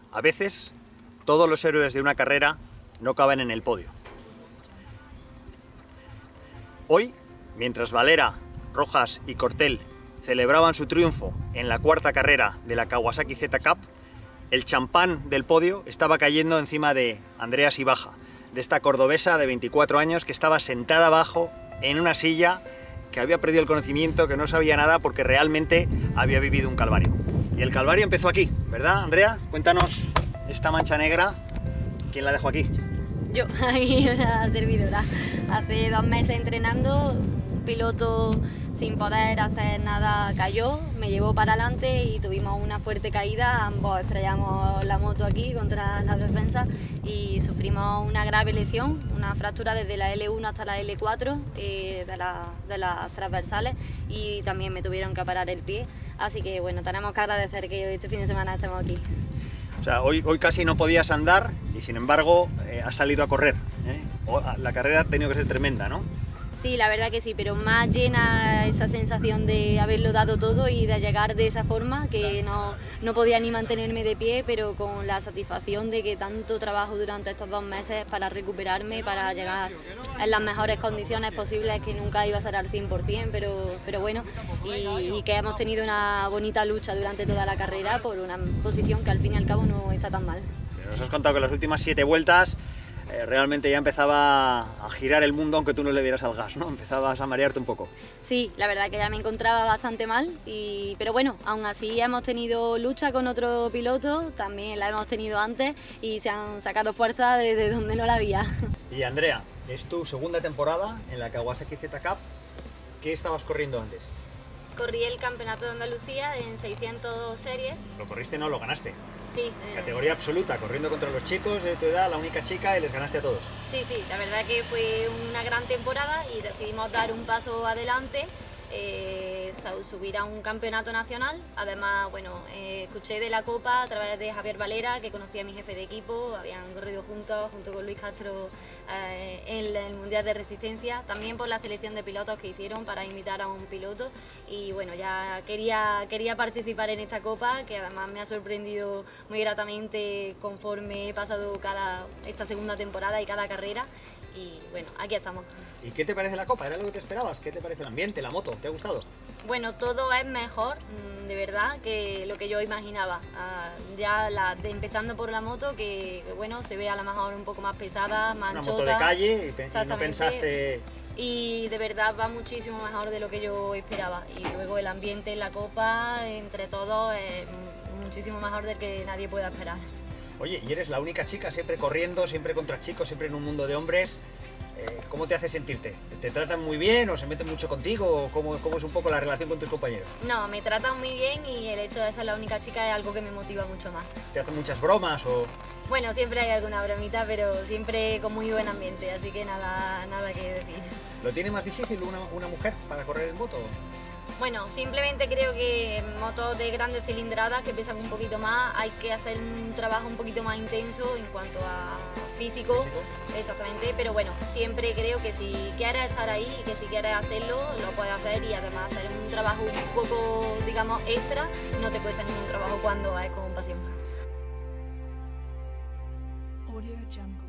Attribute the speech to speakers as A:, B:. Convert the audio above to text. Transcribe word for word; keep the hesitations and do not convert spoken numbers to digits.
A: A veces, todos los héroes de una carrera no caben en el podio. Hoy, mientras Valera, Rojas y Cortel celebraban su triunfo en la cuarta carrera de la Kawasaki Z Cup, el champán del podio estaba cayendo encima de Andrea Sibaja, de esta cordobesa de veinticuatro años que estaba sentada abajo en una silla, que había perdido el conocimiento, que no sabía nada porque realmente había vivido un calvario. Y el calvario empezó aquí, ¿verdad, Andrea? Cuéntanos esta mancha negra, ¿quién la dejó aquí?
B: Yo, aquí una servidora. Hace dos meses entrenando, un piloto sin poder hacer nada cayó, me llevó para adelante y tuvimos una fuerte caída, ambos estrellamos la moto aquí contra las defensas y sufrimos una grave lesión, una fractura desde la L uno hasta la L cuatro eh, de, la, de las transversales y también me tuvieron que parar el pie, así que bueno, tenemos que agradecer que hoy este fin de semana estemos aquí.
A: O sea, hoy, hoy casi no podías andar y sin embargo eh, has salido a correr, ¿eh? La carrera ha tenido que ser tremenda, ¿no?
B: Sí, la verdad que sí, pero más llena esa sensación de haberlo dado todo y de llegar de esa forma, que no, no podía ni mantenerme de pie, pero con la satisfacción de que tanto trabajo durante estos dos meses para recuperarme, para llegar en las mejores condiciones posibles, que nunca iba a ser al cien por cien, pero, pero bueno, y, y que hemos tenido una bonita lucha durante toda la carrera por una posición que al fin y al cabo no está tan mal.
A: Nos has contado que las últimas siete vueltas Eh, realmente ya empezaba a girar el mundo aunque tú no le dieras al gas, ¿no? Empezabas a marearte un poco.
B: Sí, la verdad que ya me encontraba bastante mal, y, pero bueno, aún así hemos tenido lucha con otro piloto, también la hemos tenido antes y se han sacado fuerza desde donde no la había.
A: Y Andrea, es tu segunda temporada en la Kawasaki Z Cup. ¿Qué estabas corriendo antes?
B: Corrí el Campeonato de Andalucía en seiscientos series.
A: Lo corriste, no, lo ganaste.
B: Sí.
A: Categoría absoluta, corriendo contra los chicos de tu edad, la única chica, y les ganaste a todos.
B: Sí, sí, la verdad que fue una gran temporada y decidimos dar un paso adelante, eh, subir a un campeonato nacional. Además, bueno, eh, escuché de la Copa a través de Javier Valera, que conocía a mi jefe de equipo, habían corrido juntos, junto con Luis Castro, eh, en el Mundial de Resistencia, también por la selección de pilotos que hicieron para invitar a un piloto, y bueno, ya quería, quería participar en esta Copa, que además me ha sorprendido muy gratamente conforme he pasado cada, esta segunda temporada y cada carrera, y bueno, aquí estamos.
A: ¿Y qué te parece la Copa? ¿Era lo que te esperabas? ¿Qué te parece el ambiente, la moto? ¿Te ha gustado?
B: Bueno, todo es mejor, de verdad, que lo que yo imaginaba. Ya la, de, empezando por la moto, que, que bueno, se ve a lo mejor un poco más pesada, más
A: una
B: anchota.
A: Moto de calle y, y no pensaste...
B: Y de verdad va muchísimo mejor de lo que yo esperaba. Y luego el ambiente en la Copa, entre todos, es muchísimo mejor del que nadie pueda esperar.
A: Oye, y eres la única chica siempre corriendo, siempre contra chicos, siempre en un mundo de hombres. Eh, ¿Cómo te hace sentirte? ¿Te tratan muy bien o se meten mucho contigo? ¿O cómo, cómo es un poco la relación con tus compañeros?
B: No, me tratan muy bien y el hecho de ser la única chica es algo que me motiva mucho más.
A: ¿Te hacen muchas bromas o...?
B: Bueno, siempre hay alguna bromita, pero siempre con muy buen ambiente, así que nada, nada que decir.
A: ¿Lo tiene más difícil una, una mujer para correr en moto?
B: Bueno, simplemente creo que en motos de grandes cilindradas que pesan un poquito más hay que hacer un trabajo un poquito más intenso en cuanto a físico, ¿Físico? Exactamente, pero bueno, siempre creo que si quieres estar ahí y que si quieres hacerlo, lo puedes hacer, y además hacer un trabajo un poco, digamos, extra, no te cuesta ningún trabajo cuando es con pasión. Audio Jungle.